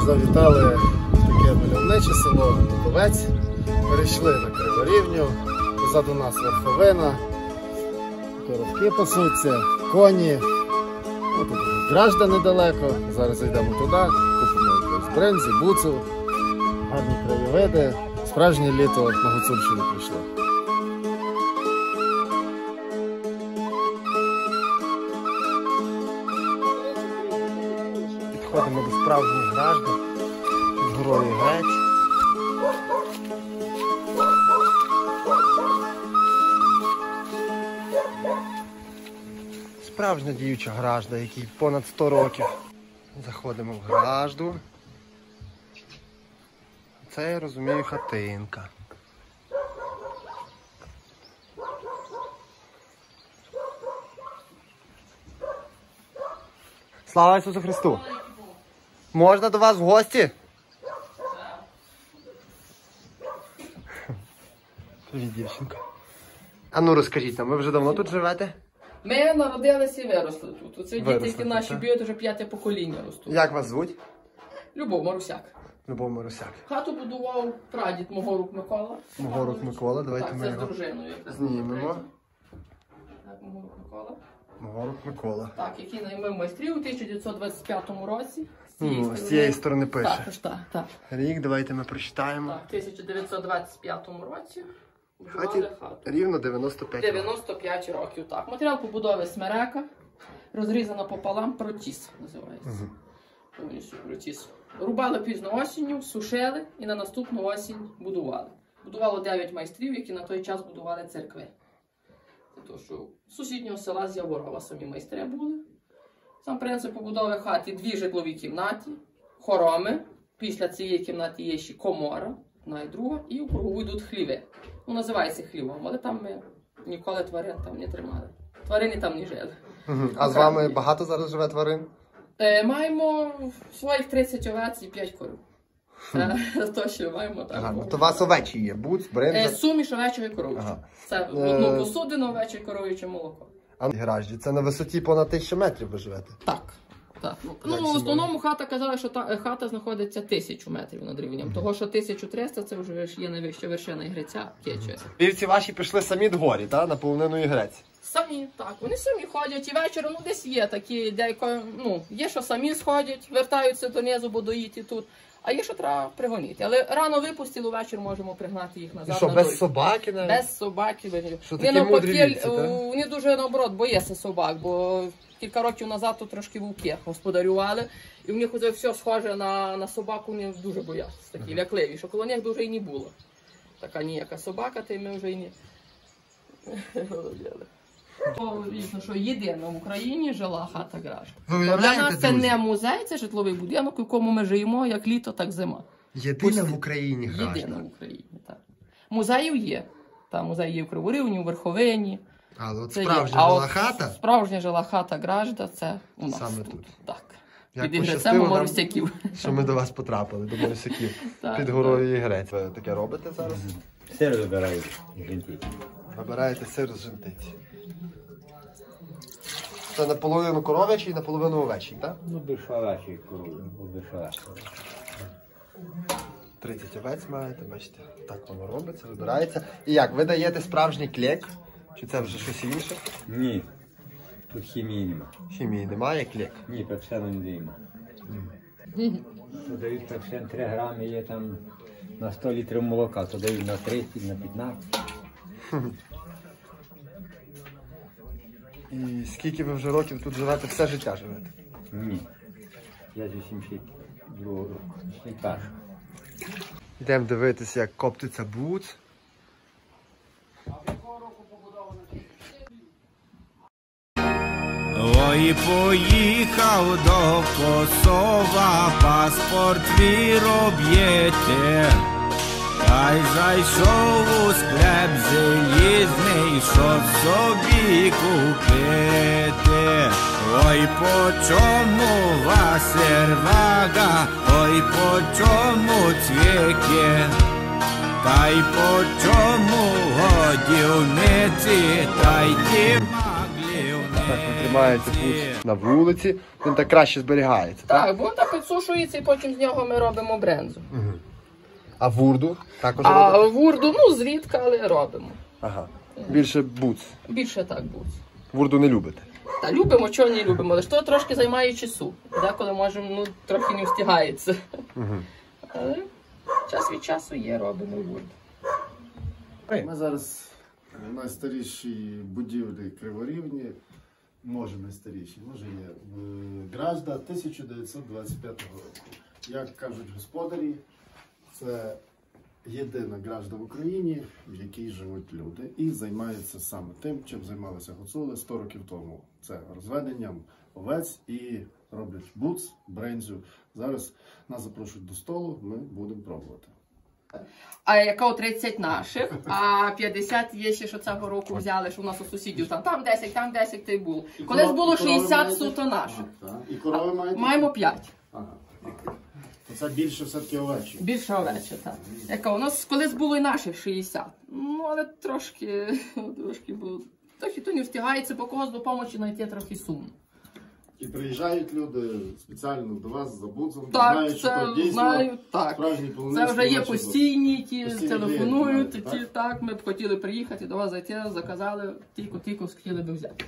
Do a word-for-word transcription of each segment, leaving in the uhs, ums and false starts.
завітали в таке мальовниче село Дубовець. Перейшли на Криворівню, позаду нас верховина, коровки пасуться, коні. О, тут Гражда недалеко, зараз йдемо туди, купимо якось бринзі, буцу, гарні краєвиди. Справжнє літо на Гуцульщину прийшло. Підходимо до справжніх Гражди, під горою Грець. Справжня діюча Гражда, якій понад сто років. Заходимо в Гражду. Це, я розумію, хатинка. Слава Ісусу Христу! Можна до вас в гості? Привіт, дівчинка. А ну розкажіть нам, ви вже давно тут живете? Ми народилися і виросли тут. Оце діти, Виросли які тут, наші так? б'ють, вже п'яте покоління ростуть. Як вас звуть? Любов Марусяк. Любов Марусяк. Хату будував прадід Могорук Микола. Могорук Микола, давайте Так, ми це з його дружиною. знімемо. Так, Могорук Микола. Могорук Микола. Так, який наймив майстрів у тисяча дев'ятсот двадцять п'ятому році. З цієї Ну, сторони. з цієї сторони пише. Так, так, так. Рік, давайте ми прочитаємо. Так, в тисяча дев'ятсот двадцять п'ятому році Хаті будували хату. рівно дев'яносто п'ять років. дев'яносто п'ять років, так. Матеріал побудови смерека, розрізана пополам, протіс називається. Угу. Повністю протіс. Рубали пізно осінню, сушили і на наступну осінь будували. Будувало дев'ять майстрів, які на той час будували церкви. Це то, що з сусіднього села з Яворова самі майстри були. Сам принцип побудови хати: дві житлові кімнаті, хороми. Після цієї кімнати є ще комора, одна і друга, і у кругову йдуть хліви. Ну, називається хлівом, але там ми ніколи тварин там не тримали. Тварини там не жили. Угу. А з вами багато зараз живе тварин? Е, маємо своїх тридцять овець і п'ять корів. Це точно маємо так. Ага, ну то у вас овечі є, буц, бринза. Е, суміш овечого і коров'ячого. Ага. Це в одну посудину овече і коров'яче молоко. А в Гражді це на висоті понад тисячу метрів ви живете? Так. Так. Ну, в основному хата казала, що та, хата знаходиться тисячу метрів над рівнем. Того, що тисяча триста це вже є найвища вершина Ігреця, Кечує. Вівці ваші пішли самі дгорі, так? На полонину Ігрець. Самі, так. Вони самі ходять. І вечором, ну, десь є такі, деяко, ну, є, що самі сходять, вертаються донизу, бо доїти тут. А є, що треба пригонити. Але рано випустили, вечір можемо пригнати їх назад. І що, на без дорогу. собаки навіть? Без собаки. Що Вони такі мудрі навпаки, вівці, так? вони дуже, наоборот, бояться собак, бо кілька років назад тут трошки вовки господарювали, і в них оце все схоже на, на собаку, вони дуже бояться, такі лякливі, що коло них дуже і не було. Така ніяка собака, та й ми вже і не володіли. Звісно, що єдина в Україні жила хата Гражда. Ви Для уявляєте, нас це друзі? не музей, це житловий будинок, у якому ми живемо як літо, так зима. Єдина в Україні Єдина Гражда. в Україні, так. Музеїв є. Там музей є в Криворівні, у Верховині. Але от Це справжня є. А жила от хата? Справжня жила хата Гражда, це у нас Саме тут. тут. Так. Як Під Ігрецем пощастило у нам, Марусяків. що ми до вас потрапили, до Марусяків, Так, під горою Ігрець. Ви таке робите зараз? Сир вибирають жінки. Вибираєте сир з жентиці. Це наполовину коров'ячий, наполовину овечий, так? Ну, більшовачі корови, більшовачі. тридцять овець маєте, бачите, так воно робиться, вибирається. І як, ви даєте справжній клек? Чи це вже щось інше? Ні, тут хімії нема. Хімії немає, клек. Ні, пепсену не даємо. То дають пепсен три грами, є там на сто літрів молока, то дають на тридцять, на п'ятнадцять. І скільки ви вже років тут живете, все життя живете? Ні. Я з вісімдесят другого року. Ще й першого. Йдемо дивитися, як коптиться буц. Ой, поїхав до Косова, паспорт твій роб'єте. Та й зайшов у склеп залізний, щоб собі купити. Ой, по чому вас сервага, ой, по чому цвіки, та й по чому годівниці, та й ті маглівни. тримається тут на вулиці, він так краще зберігається, так? Так, бо він так підсушується і потім з нього ми робимо брензу. Угу. А вурду також А робите? вурду, ну, зрідка, але робимо. Ага. Більше буц. Більше так буде. Вурду не любите? Та любимо, чого не любимо, але ж то трошки займає часу. Деколи можемо, ну, трохи не встигається. Угу. Але час від часу є, робимо вурду. Ми зараз в найстарішій будівлі Криворівні, може найстарішій, може є, в Гражда тисяча дев'ятсот двадцять п'ятого року. Як кажуть господарі, це єдина Гражда в Україні, в якій живуть люди і займаються саме тим, чим займалися гуцули сто років тому. Це розведенням овець і роблять буц, брензю. Зараз нас запрошують до столу, ми будемо пробувати. А яка тридцять наших, а п'ятдесят є ще, що цього року взяли, що у нас у сусідів там, там десять, там десять, та й було. Колись було шістдесят суто наших. Ага, і корови маєте? Маємо п'ять. Ага. Це більше все-таки овечі. Більше овечі, так. Яка у нас колись було і наших шістдесят. Ну, але трошки, трошки було. Трохи то не встигається, бо когось допомогти знайти трохи сумно. І приїжджають люди спеціально до вас за буцом, Так, знають, що це то дійсно знаю, так. справжні полонезки. Це вже є ваші постійні, ті Постійні телефонують, клієнти, ті, так? так, ми б хотіли приїхати до вас зайти, заказали, тільки-тільки хотіли би взяти.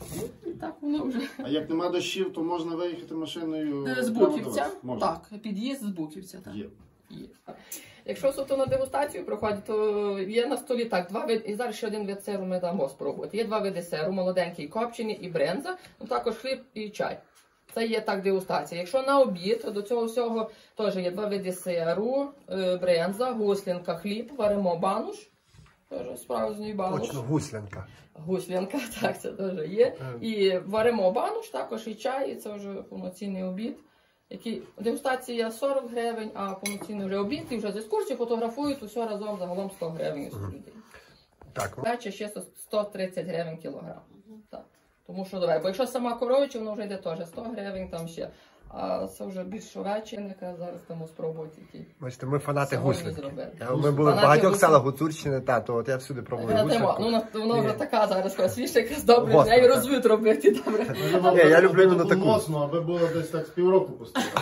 І так воно вже. А як нема дощів, то можна виїхати машиною З прямо до Буківця? вас? Можна. Так, під'їзд з Буківця, так. Є. Є. Якщо суто на дегустацію приходить, то є на столі так, два види, і зараз ще один вид сиру ми дамо спробувати. Є два види сиру, молоденький, копчений і бренза, ну також хліб і чай. Це є так дегустація. Якщо на обід, то до цього всього теж є два види сиру, бренза, гуслінка, хліб, варимо бануш, теж справжній бануш. Точно, гуслянка. Гуслянка, так, це теж є. І варимо бануш, також і чай, і це вже повноцінний обід. Який дегустація сорок гривень, а повноцінний вже обід, і вже з екскурсії фотографують, усе разом загалом сто гривень з людей. Так. Дача ще сто тридцять гривень кілограм. Так. Тому що давай, бо якщо сама коровича, воно вже йде теж сто гривень там ще. А це вже більш овечинника, зараз тому спробуйте ті. Бачите, ми фанати Сьогодні гуслянки. зробили. Ми були в Фанати багатьох гуслянки. селах Гуцульщини, та, то от я всюди пробую Ну, гуслянку. воно, воно вже така зараз красивіша, якась добре, Гостра, нею так. розвит робити добре. Ні, я люблю іменно Аби таку. було моцно, аби було десь так з півроку постояти.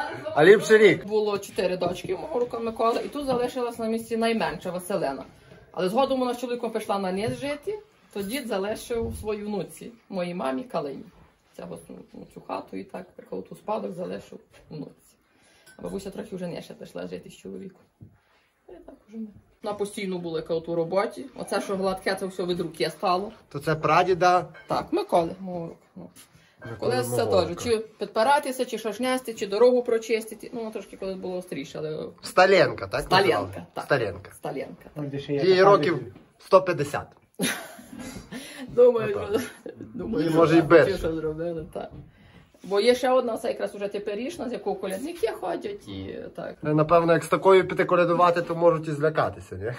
А ліпше рік. Було чотири дочки у мого рука Миколи, і тут залишилась на місці найменша Василина. Але згодом вона з чоловіком пішла на ніс жити, то дід залишив свою внуці, моїй мамі Калині. Цього, ну, цю хату і так, ту спадок залишив внуці. А бабуся трохи вже не ще пішла жити з чоловіком. І так уже ми. На постійно були у роботі. Оце, що гладке, це все від руки стало. То це прадіда. Так, Миколи, мого рук. Ну. Колись це мого теж, рука. чи підпиратися, чи що шнясти, чи дорогу прочистити. Ну, трошки колись було остріше, але... Сталенка, так? Сталенка, називали? так. Сталенка. Сталєнка. Їй років сто п'ятдесят. Думаю, Ну, думаю, І, може, і що- більше. що зробили, так. Бо є ще одна, це якраз уже теперішня, з якого колядники ходять і так. Напевно, як з такою піти колядувати, то можуть і злякатися, ні?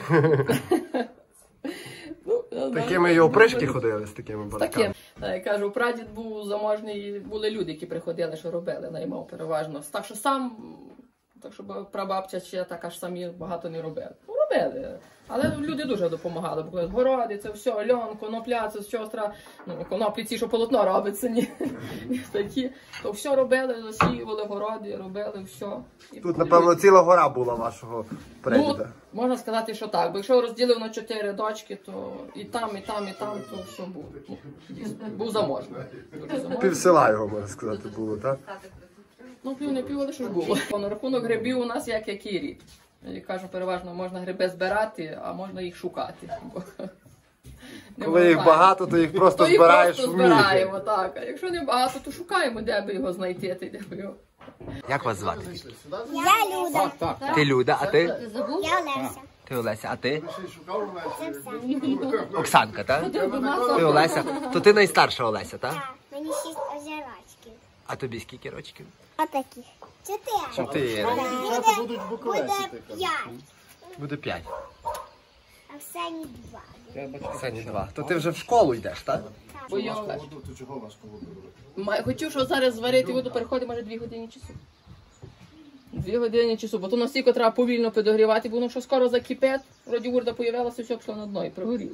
Ну, я знаю. Такими і опришки ходили з такими Таким. бараками. Так, я кажу, прадід був заможний, були люди, які приходили, що робили, наймав переважно. Так що сам, так що прабабця ще така ж самі багато не робили. Ну, робили. Але люди дуже допомагали, бо городи, це все, льон, конопля, це що треба, ну, коноплі ці, що полотно робиться, ні, ні такі. То все робили, засіювали городи, робили все. І Тут, напевно, ціла гора була вашого Ну, прадіда. можна сказати, що так. Бо якщо розділив на чотири дочки, то і там, і там, і там, то все був. Ну, дійсно, був заможний. Дуже заможний. Пів села його, можна сказати, було, так? Ну, пів не пів, але що ж було. На рахунок грибів у нас як який рік. Я кажу, переважно можна гриби збирати, а можна їх шукати. Бо не Коли їх буває. багато, то їх просто То їх збираєш просто в мігі. збираємо, так. А якщо не багато, то шукаємо, де би його знайти, та де би його. Як вас звати? Я Люда. Ти Люда, а ти? Я Олеся. Ти Олеся, а ти? Це все. Оксанка, так? Ти Олеся. То ти найстарша Олеся, так? Так, мені шість озерочків. А тобі скільки рочків? Отакі. Чотири. Чотири. Дівчата будуть в Буковесі, Буде ти кажеш. п'ять. Буде п'ять. А в Сені два. Сені два. То ти вже в школу йдеш, так? Бо я Важко Олеж. воду, то чого важко воду робити? Ма- Хотів, що зараз зварити воду, переходить, може, дві години часу. Дві години часу, бо то настільки треба повільно підогрівати, бо воно що скоро закипить, вроді урда появилася, все пішло на дно і пригоріло.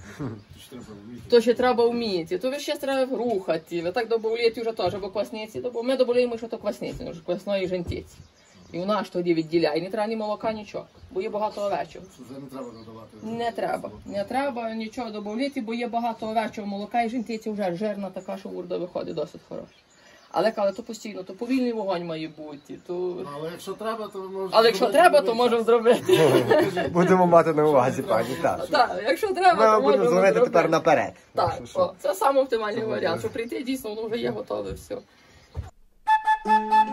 То ще треба вміти, то ви ще треба рухати, ви так добавляєте вже теж, бо квасниці, бо ми добавляємо, що то квасниці, ну, квасної жентиці. І вона ж тоді відділяє, не треба ні молока, нічого, бо є багато овечого. Це не треба додавати. Не треба, не треба нічого додавати, бо є багато овечого молока і жентиці вже жирна така, що урда виходить досить хороша. Але коли то постійно, то повільний вогонь має бути, то... Але якщо треба, то ви можете... Але якщо треба, то можемо зробити. Будемо мати на увазі, пані. Так. Так, якщо треба, Ми то можемо будемо дзвонити зробити. тепер наперед. Так, о, це саме оптимальний варіант, що прийти дійсно, воно вже є готове все.